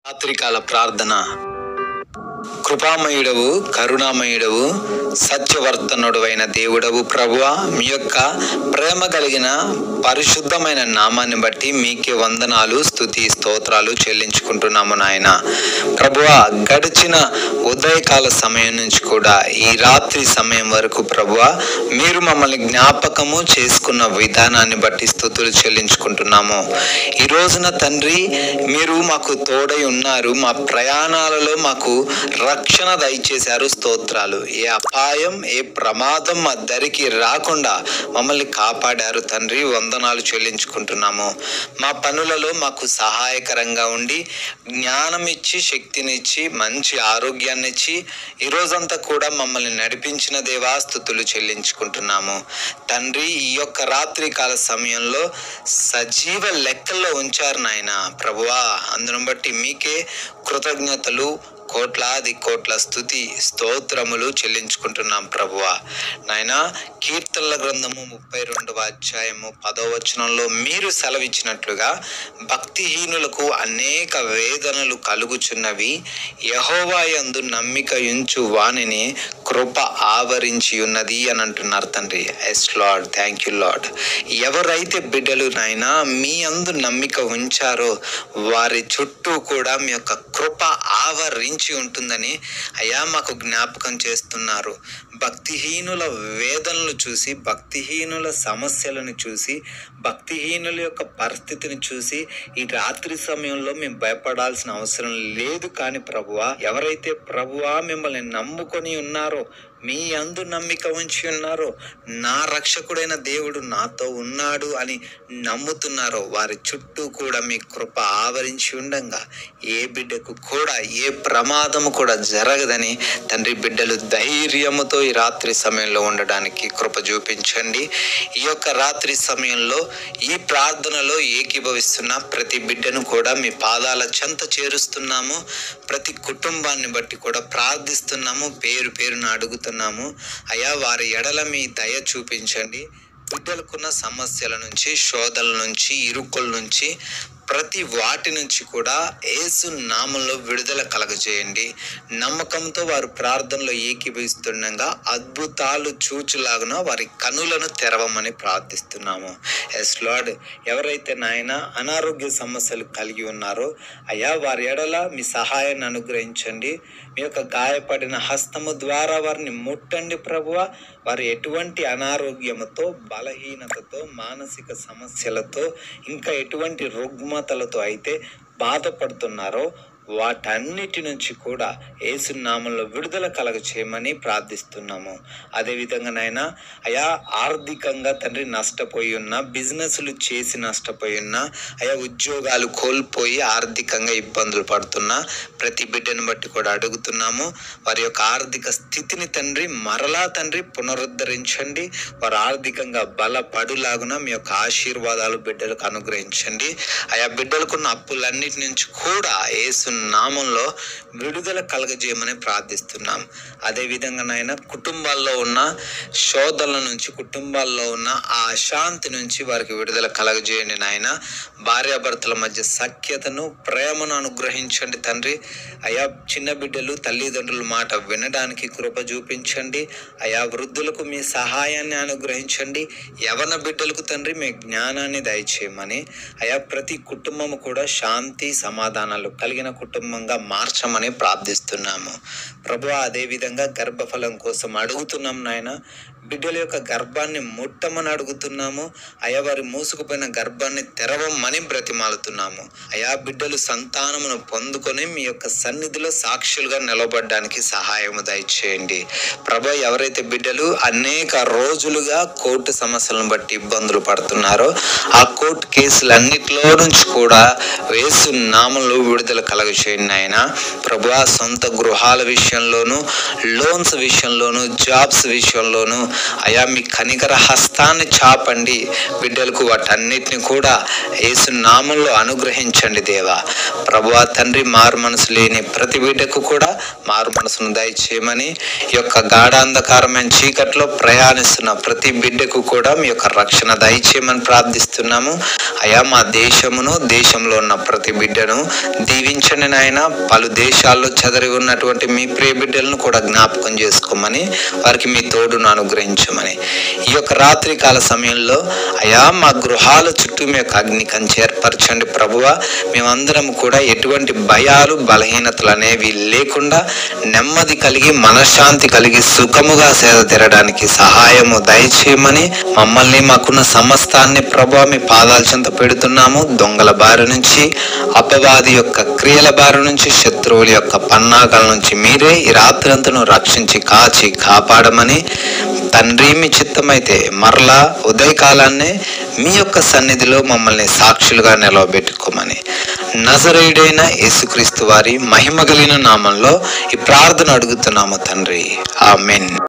రాత్రికాల ప్రార్థన. కృపామయుడవు, కరుణామయుడవు, సత్యవర్తనుడు అయిన దేవుడవు ప్రభువా, మీ యొక్క ప్రేమ కలిగిన పరిశుద్ధమైన నామాన్ని బట్టి మీకే వందనాలు, స్తుతి, స్తోత్రాలు చెల్లించుకుంటున్నాము నాయన. ప్రభువా, గడిచిన ఉదయకాల సమయం నుంచి కూడా ఈ రాత్రి సమయం వరకు ప్రభువా, మీరు మమ్మల్ని జ్ఞాపకము చేసుకున్న విధానాన్ని బట్టి స్తుతులు చెల్లించుకుంటున్నాము. ఈ రోజున తండ్రి, మీరు మాకు తోడై ఉన్నారు. మా ప్రయాణాలలో మాకు రక్షణ దయచేశారు. స్తోత్రాలు. ఏ అపాయం, ఏ ప్రమాదం మా దరికి రాకుండా మమ్మల్ని కాపాడారు తండ్రి. వందనాలు చెల్లించుకుంటున్నాము. మా పనులలో మాకు సహాయకరంగా ఉండి జ్ఞానం ఇచ్చి, శక్తినిచ్చి, మంచి ఆరోగ్యాన్ని ఇచ్చి ఈ రోజంతా కూడా మమ్మల్ని నడిపించిన దేవా, స్తుతులు చెల్లించుకుంటున్నాము తండ్రి. ఈ యొక్క రాత్రి కాల సమయంలో సజీవ లెక్కల్లో ఉంచారు నాయన ప్రభువా. అందును బట్టి మీకే కృతజ్ఞతలు, కోట్లాది కోట్ల స్తుతి స్తోత్రములు చెల్లించుకుంటున్నాం ప్రభువా. నాయన, కీర్తనల గ్రంథము 32వ అధ్యాయము 10వ వచనంలో మీరు సెలవిచ్చినట్లుగా భక్తిహీనులకు అనేక వేదనలు కలుగుచున్నవి, యెహోవా యందు నమ్మిక ఉంచు వానిని కృప ఆవరించి ఉన్నది అని అంటున్నారు తండ్రి. Yes lord, thank you lord. ఎవరైతే బిడ్డలు నాయన మీ అందు నమ్మిక ఉంచారో వారి చుట్టూ కూడా మీ యొక్క కృప ఆవరించి ఉంటుందని అయ్యా మాకు జ్ఞాపకం చేస్తున్నారు. భక్తిహీనుల వేదనలు చూసి, భక్తిహీనుల సమస్యలను చూసి, భక్తిహీనుల యొక్క పరిస్థితిని చూసి ఈ రాత్రి సమయంలో మేము భయపడాల్సిన అవసరం లేదు. కానీ ప్రభువా, ఎవరైతే ప్రభువా మిమ్మల్ని నమ్ముకొని ఉన్నారో, మీ అందు నమ్మిక ఉంచి ఉన్నారో, నా రక్షకుడైన దేవుడు నాతో ఉన్నాడు అని నమ్ముతున్నారో వారి చుట్టూ కూడా మీ కృప ఆవరించి ఉండంగా ఏ బిడ్డకు కూడా ఏ ప్రమాదము కూడా జరగదని తండ్రి, బిడ్డలు ధైర్యముతో ఈ రాత్రి సమయంలో ఉండడానికి కృప చూపించండి. ఈ యొక్క రాత్రి సమయంలో ఈ ప్రార్థనలో ఏకీభవిస్తున్న ప్రతి బిడ్డను కూడా మీ పాదాల చెంత చేరుస్తున్నాము. ప్రతి కుటుంబాన్ని బట్టి కూడా ప్రార్థిస్తున్నాము. పేరు పేరున అడుగుతున్నాము. అయ్యా, వారి ఎడల మీ దయ చూపించండి. బిడ్డలకున్న సమస్యల నుంచి, శోధల నుంచి, ఇరుకుల నుంచి, ప్రతి వాటి నుంచి కూడా యేసు నామంలో విడుదల కలగజేయండి. నమ్మకంతో వారు ప్రార్థనలో ఏకీభవిస్తుండగా అద్భుతాలు చూచులాగున వారి కనులను తెరవమని ప్రార్థిస్తున్నాము. ఎస్ లార్డ్, ఎవరైతే నాయన అనారోగ్య సమస్యలు కలిగి ఉన్నారో అయ్యా వారి ఎడల మీ సహాయాన్ని అనుగ్రహించండి. మీ యొక్క గాయపడిన హస్తము ద్వారా వారిని ముట్టండి ప్రభువా. వారు ఎటువంటి అనారోగ్యముతో, బలహీనతతో, మానసిక సమస్యలతో, ఇంకా ఎటువంటి రుగ్మతలతో అయితే బాధపడుతున్నారో వాటన్నిటి నుంచి కూడా యేసు నామంలో విడుదల కలగ చేయమని ప్రార్థిస్తున్నాము. అదేవిధంగా నాయన అయా, ఆర్థికంగా తండ్రి నష్టపోయి ఉన్న, బిజినెస్లు చేసి నష్టపోయి ఉన్న, అయా ఉద్యోగాలు కోల్పోయి ఆర్థికంగా ఇబ్బందులు పడుతున్న ప్రతి బిడ్డను బట్టి కూడా అడుగుతున్నాము. వారి యొక్క ఆర్థిక స్థితిని తండ్రి మరలా తండ్రి పునరుద్ధరించండి. వారు ఆర్థికంగా బలపడులాగున మీ యొక్క ఆశీర్వాదాలు బిడ్డలకు అనుగ్రహించండి. ఆయా బిడ్డలకున్న అప్పులన్నిటి నుంచి కూడా యేసు నామంలో విడుదల కలగజేయమని ప్రార్థిస్తున్నాం. అదేవిధంగా నాయన కుటుంబాల్లో ఉన్న శోధనల నుంచి, కుటుంబాల్లో ఉన్న ఆ అశాంతి నుంచి వారికి విడుదల కలగజేయండి నాయన. భార్యాభర్తల మధ్య సఖ్యతను, ప్రేమను అనుగ్రహించండి తండ్రి. అయా, చిన్న బిడ్డలు తల్లిదండ్రుల మాట వినడానికి కృప చూపించండి. అయా, వృద్ధులకు మీ సహాయాన్ని అనుగ్రహించండి. యవన బిడ్డలకు తండ్రి మీ జ్ఞానాన్ని దయచేయమని అయా ప్రతి కుటుంబము కూడా శాంతి సమాధానాలు కలిగిన కుటుంబంగా మార్చమని ప్రార్థిస్తున్నాము ప్రభువా. అదేవిధంగా గర్భఫలం కోసం అడుగుతున్నాం నాయన. బిడ్డల యొక్క గర్భాన్ని ముట్టమని అడుగుతున్నాము. అయా, వారి మూసుకుపోయిన గర్భాన్ని తెరవమని బ్రతిమాలుతున్నాము. అయా, బిడ్డలు సంతానమును పొందుకొని మీ యొక్క సన్నిధిలో సాక్షులుగా నిలబడడానికి సహాయము దయచేయండి ప్రభు. ఎవరైతే బిడ్డలు అనేక రోజులుగా కోర్టు సమస్యలను బట్టి ఇబ్బందులు పడుతున్నారో ఆ కోర్టు కేసులన్నిటిలో నుంచి కూడా యేసు నామంలో విడుదల కలగచేయండి ఆయన ప్రభువా. సొంత గృహాల విషయంలోను, లోన్స్ విషయంలోను, జాబ్స్ విషయంలోను అయా మీ కనికర హస్తాన్ని చాపండి. బిడ్డలకు వాటన్నిటిని కూడా యేసు నామంలో అనుగ్రహించండి దేవా ప్రభువా. తండ్రి, మారు మనసు లేని ప్రతి బిడ్డకు కూడా మారు మనసును దయచేయమని, ఈ యొక్క గాఢాంధకారమైన చీకట్లో ప్రయాణిస్తున్న ప్రతి బిడ్డకు కూడా మీ యొక్క రక్షణ దయచేయమని ప్రార్థిస్తున్నాము. అయా, మా దేశమును, దేశంలో ఉన్న ప్రతి బిడ్డను దీవించండి చేసుకుని నాయన పలు దేశాల్లో చెదరి ఉన్నటువంటి మీ ప్రియ బిడ్డలను కూడా జ్ఞాపకం చేసుకోమని, వారికి మీ తోడును అనుగ్రహించమని, ఈ యొక్క రాత్రి కాల సమయంలో అయా మా గృహాల చుట్టూ మీ యొక్క అగ్ని కంచె ఏర్పరచండి ప్రభువా. మేమందరం కూడా ఎటువంటి భయాలు బలహీనతలు అనేవి లేకుండా నెమ్మది కలిగి మనశ్శాంతి కలిగి సుఖముగా సేద తీరడానికి సహాయము దయచేయమని, మమ్మల్ని మాకున్న సమస్తాన్ని ప్రభువా మీ పాదాల చెంత పెడుతున్నాము. దొంగల బారి నుంచి, అపవాది యొక్క క్రియల బారి నుంచి, శత్రువుల యొక్క పన్నాగాల నుంచి మీరే ఈ రాత్రంతను రక్షించి కాచి కాపాడమని తండ్రి, మీ చిత్తమైతే మరలా ఉదయకాలాన్నే మీ యొక్క సన్నిధిలో మమ్మల్ని సాక్షులుగా నిలవబెట్టుకోమని నజరేయుడైన యేసుక్రీస్తు వారి మహిమ కలిగిన నామంలో ఈ ప్రార్థన అడుగుతున్నాము తండ్రి. ఆమేన్.